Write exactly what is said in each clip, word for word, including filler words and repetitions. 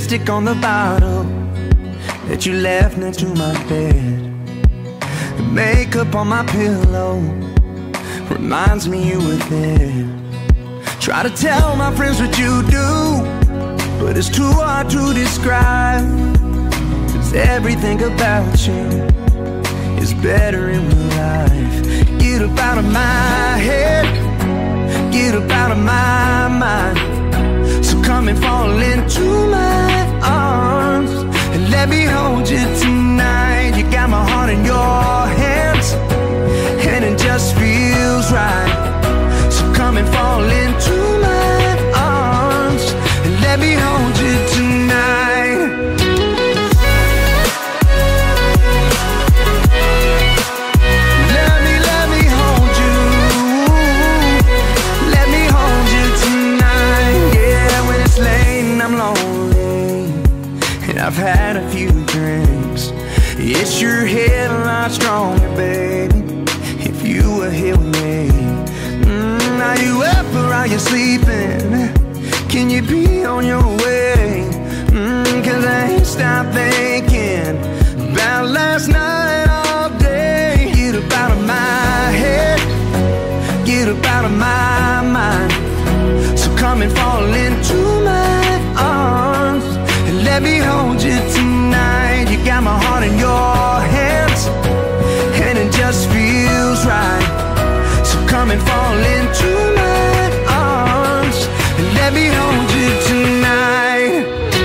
lipstick on the bottle that you left next to my bed. The makeup on my pillow reminds me you were there. Try to tell my friends what you do, but it's too hard to describe. 'Cause everything about you is better in real life. Get up out of my head, get up out of my mind. So come and fall into my arms and let me hold you tonight. You got my heart in your hands, and it just feels right. So come and fall into my arms and let me hold you tonight. Let me, let me hold you. Let me hold you tonight. Yeah, when it's late and I'm lonely and I've had a few drinks, it's your head a lot stronger, baby, if you were here with me. Mm, are you up or are you sleeping? Can you be on your way? Mm, 'cause I ain't stopped thinking about last night all day. Get up out of my head, get up out of my mind. So come and fall into my arms and let me hold you tonight. You got my heart in your hands, and it just feels right. So come and fall into my arms and let me hold you tonight.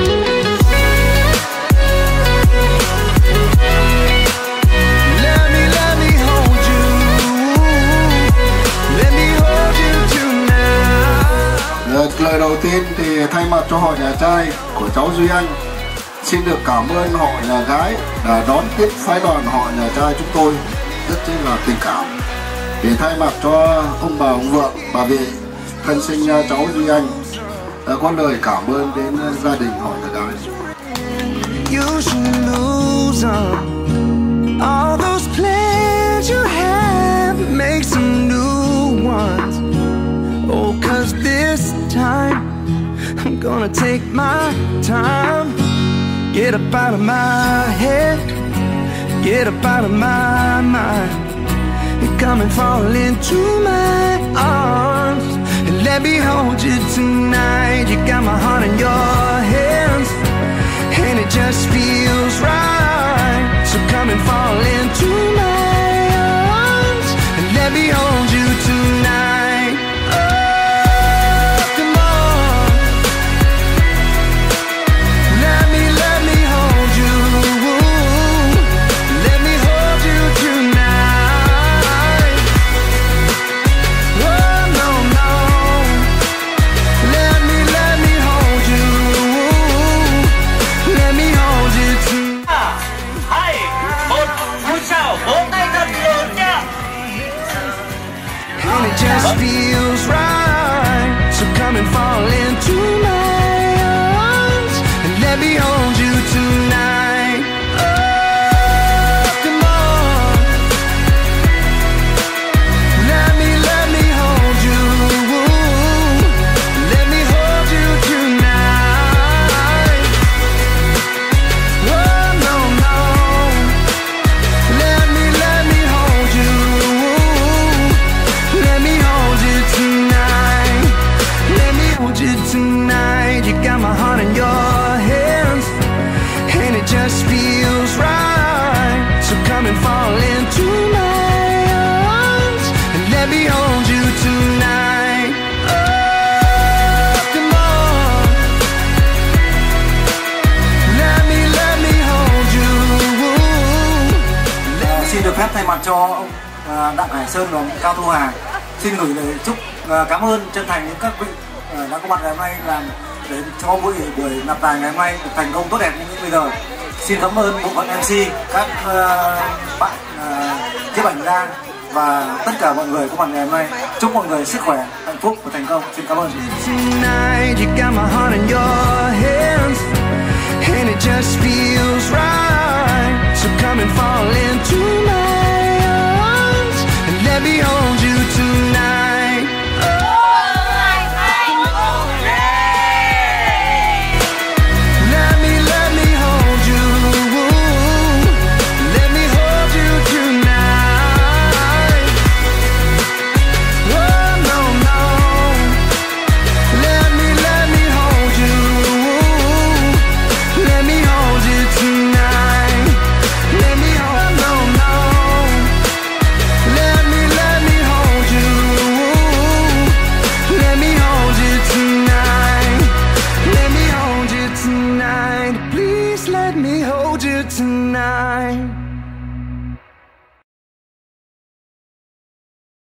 Let me, let me hold you. Let me hold you tonight. Lời đầu tiên thì thay mặt cho họ nhà trai của cháu Duy Anh xin được cảm ơn họ nhà gái đã đón tiếp phái đoàn họ nhà trai chúng tôi rất là tình cảm. Để thay mặt cho ông bà ông vợ bà vị thân sinh cháu Duy Anh đã có lời cảm ơn đến gia đình họ nhà gái. You should lose them. All those plans you have, make some new ones. Oh, 'cause this time I'm gonna take my time. Get up out of my head, get up out of my mind, and come and fall into my arms and let me hold you tonight. You got my heart in your hands, and it just feels right. So come and fall into my arms and let me hold you tonight. Oh, come on. Let me, let me hold you. Let me hold you tonight. Oh, no, no. Let me, let me hold you. Let me hold you tonight. Hai, một, vui chào, vỗ tay thật lớn nha. And it just feels right. So come and fall into my arms and let me hold you tonight. Oh, come on. Let me, let me hold you. Let me hold you tonight. Oh, no, no. Let me, let me hold you. Let me hold you tonight. Let me hold you tonight. You got my heart in your hands, and it just feels right. So come and fall into my arms and let me hold you tonight. Oh, come on. Let me, let me hold you. À, xin được phép thay mặt cho ông à, Đặng Hải Sơn và ông Cao Thu Hà xin gửi lời chúc à, cảm ơn chân thành đến các vị à, đã có mặt ngày hôm nay làm để cho buổi buổi nạp đài ngày hôm nay được thành công tốt đẹp như bây giờ. Xin cảm ơn bộ phận em xê, các uh, bạn uh, nhiếp ảnh gia và tất cả mọi người có mặt ngày hôm nay. Chúc mọi người sức khỏe, hạnh phúc và thành công. Xin cảm ơn. Tonight, you got my heart in your hands, and it just feels right.